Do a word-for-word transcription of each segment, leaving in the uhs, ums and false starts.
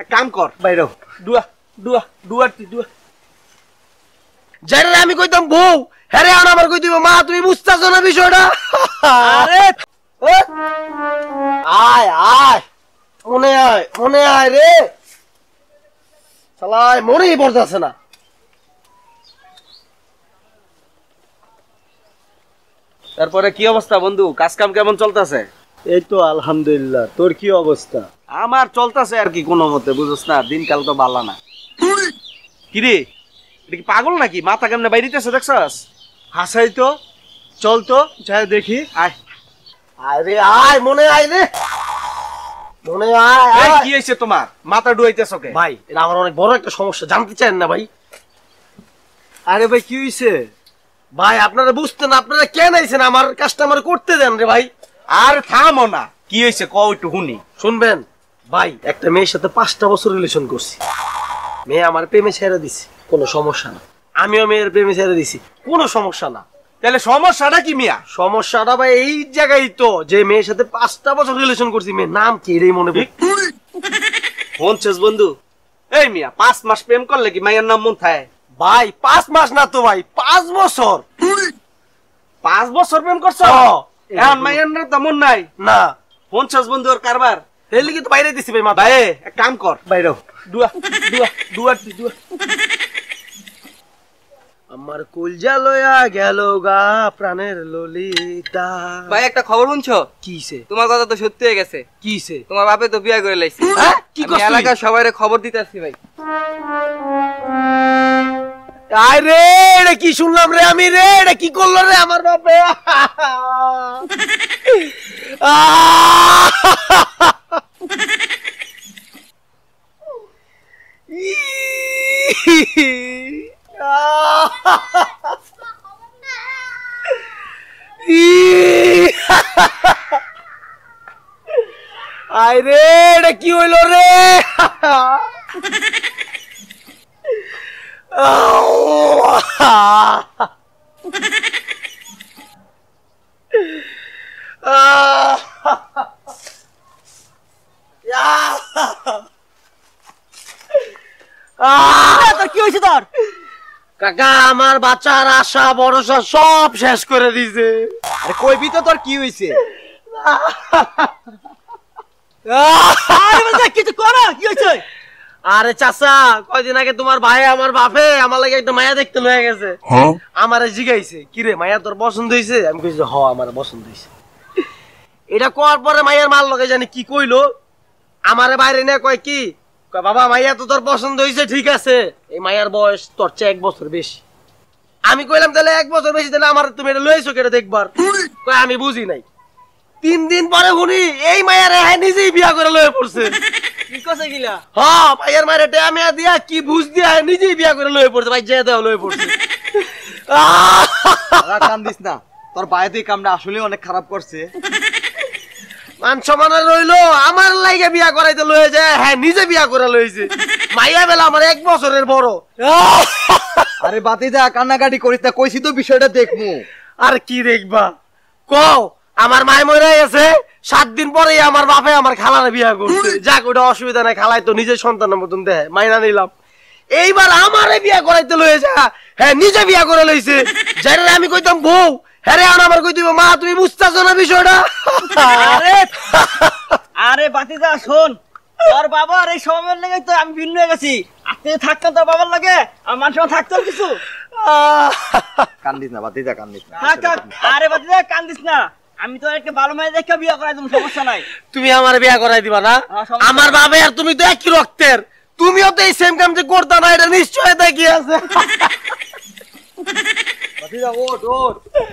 কাম কর বাইরে দুয়া দুয়া দুয়া দুয়া যারা আমি কইতাম বউ হ্যারে আর আমার কই দিব মা তুমি বুঝতাছ না বিষয়টা আরে আয় আয় মনে আয় মনে আয় রে শালায় মনেই পড়তাছে না। তারপরে কি অবস্থা বন্ধু, কাজ কাম কেমন চলতেছে? এই তো আলহামদুলিল্লাহ, তোর কি অবস্থা? আমার চলতেছে আর কি কোনো মতে, বুঝছ না, দিনকাল তো ভালো না। কিরে এটা কি পাগল নাকি, মাথা কেমনে বাইরিতেছে দেখছস? হাসাই তো, চল তো যাই দেখি। আয় আয় রে আয় মনে আয় রে মনে আয়। এই কি হইছে তোমার, মাথা ডুয়াইতেছ কে? ভাই এটা আমার অনেক বড় একটা সমস্যা, জানতে চান না ভাই? আরে ভাই কি হইছে? ভাই আপনারা বুঝতেন, আপনারা কেন আইছেন আমার কাস্টমার করতে দেন রে ভাই। আর থামো না, কি হইছে কও একটু শুনি। শুনবেন ভাই, একটা মেয়ের সাথে পাঁচটা বছর রিলেশন করছি, মেয়ে আমার প্রেমে ছেড়ে দিছি, কোনো সমস্যা না। আমিও মেয়ের প্রেমে ছেড়ে দিছি, কোনো সমস্যা না। তাহলে সমস্যাটা কি মিয়া? সমস্যাটা ভাই এই জায়গায় তো, যে মেয়ের সাথে পাঁচটা বছর রিলেশন করছি, মেয়ের নাম কি রে মনে পড়ে? শুনছিস বন্ধু, এই মিয়া পাঁচ মাস প্রেম করলে কি মায়ের নাম মন থাকে? ভাই পাঁচ মাস না তো ভাই, পাঁচ বছর। পাঁচ বছর প্রেম করছ, এখন মায়ের নাম তেমন নাই না। শুনছিস বন্ধু ওর কারবার? এই লিগে তো বাইরে দিছি ভাই মাথা। ভাই এক কাম কর, বাইরে দুয়া দুয়া দুয়া দুয়া আমার কুলজা লয়া গেল গা প্রাণের ললিতা। ভাই একটা খবর শুনছো? কিছে? তোমার কথা তো সত্যি হয়ে গেছে। কিছে? তোমার বাপে তো বিয়ে করে লাইছে। হ্যাঁ কি আমি করছিস? এলাকার সবাইরে খবর দিতেছি ভাই। আয় রে, এটা কি শুনলাম রে আমি রে, এটা কি করলো রে আমার বাপে? আয় রে, এটা কি হইলো রে? কি হয়েছে তোর? কাকা আমার বাচ্চার আশা ভরসা সব শেষ করে দিছে। আরে কইবি তো তোর কি হইছে? কিছু করো, কি হয়েছে? আরে চাচা, কয়দিন আগে তোমার ভাই আমার বাপে আমার লাগে একটা মায়া দেখতে লয়ে গেছে। আমারে জিগাইছে, কিরে মায়া তোর পছন্দ হইছে? আমি কইছি হ আমার পছন্দ হইছে। এটা কোয়ার পরে মায়ের মাল লগে জানি কি কইলো, আমারে বাইরে নিয়ে কয় কি, কয় বাবা মাইয়া তো তোর পছন্দ হইছে ঠিক আছে, এই মায়ার বয়স তোর চেয়ে এক বছর বেশি। আমি কইলাম তাহলে এক বছর বেশি, তাহলে আমার তুমি এটা লইছো কেটে দেখবার? কয় আমি বুঝি নাই। তিন দিন পরে শুনি এই মায়ের নিজেই বিয়া করে লয়ে পড়ছে। কি কইছে গিলা? হ্যাঁ ভাইয়ের মায়ের টেয়া দিয়া কি বুঝ দিয়া নিজেই বিয়া করে লয়ে পড়ছে, ভাই যে দেওয়া লয়ে পড়ছে। কান্দিস না, তোর বাইরে এই কামটা আসলে অনেক খারাপ করছে। মান সমান রইলো, আমার লাগে বিয়া করাইতে লয়ে যায়, হ্যাঁ নিজে বিয়া করে লইছে। মাইয়া বেলা আমার এক বছরের বড়। আরে বাতিজা কান্নাকাটি করিস না, কইছি তো বিষয়টা দেখমু। আর কি দেখবা কও, আমার মায় মরে গেছে, সাত দিন পরে আমার বাপে আমার খালারে বিয়া করছে। যাক ওটা অসুবিধা নাই, খালাই তো নিজের সন্তানের মতন দেয়, মাইনা নিলাম। এইবার আমারে বিয়া করাইতে লয়ে যা, হ্যাঁ নিজে বিয়া করে লইছে। যারা আমি কইতাম বউ হ্যারে আর আমার কই দিব মা তুমি বুঝতাছ না বিষয়টা? আরে আরে বাতিজা শোন, তোর বাবার এই সময়ের লাগে তো আমি ভিন্ন হয়ে গেছি। আপনি থাকতাম তোর বাবার লাগে, আমার মানুষ থাকতাম কিছু। কান্দিস না বাতিজা, কান্দিস না। থাক থাক, আরে বাতিজা কান্দিস না, আমি তো একটা ভালো মেয়ে দেখে বিয়ে করাই দেব, সমস্যা নাই। তুমি আমার বিয়া করাই দিবা না? আমার বাবা আর তুমি তো একই রক্তের, তুমিও তো এই সেম কাম যে করতা না, এটা নিশ্চয় দেখি আছে। বাতিজা ওঠ ওঠ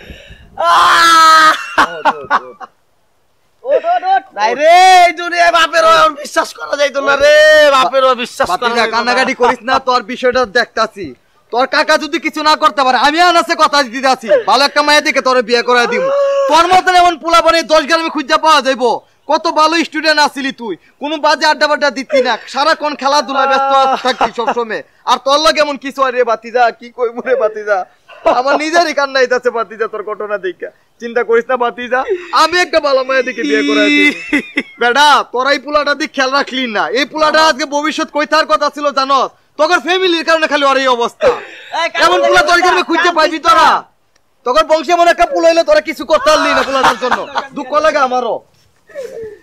নাই রে, এই দুনিয়ায় বাপেরও এখন বিশ্বাস করা যাইতো না রে, বাপেরও বিশ্বাস করা বাতিজা যাইতো না। কান্নাকাটি করিস না, তোর বিষয়টা দেখতাছি। তোর কাকা যদি কিছু না করতে পারে, আমি আনাসে কথা দিতে আছি, ভালো একটা মায়া দেখে তোর বিয়ে করে দিব। তোর মতন এমন পোলা বানিয়ে দশ গ্রামে খুঁজা পাওয়া যাইবো। কত ভালো স্টুডেন্ট আসিলি তুই, কোন বাজে আড্ডা বাড্ডা দিতি না, সারাক্ষণ খেলাধুলা ব্যস্ত থাকতি সবসময়। আর তোর লগে এমন কিছু হয় রে বাতিজা, কি কইব রে বাতিজা। আমার নিজেরই কান্না আইতাছে ভাতিজা তোর ঘটনা দেখা। চিন্তা করিস না ভাতিজা, আমি একটা ভালো মায়া দেখে বিয়ে করে দিই। বেটা তোরা এই পোলাটা দিক খেয়াল রাখলি না, এই পোলাটা আজকে ভবিষ্যৎ কই থাকার কথা ছিল জানোস? তোর ফ্যামিলির কারণে খালি ওর এই অবস্থা। এমন পোলা তোর কারণে খুঁজতে পাইবি তোরা? তোর বংশে এমন একটা পোলা হইলে তোরা কিছু করতে পারলি না পোলাটার জন্য। দুঃখ লাগে আমারও।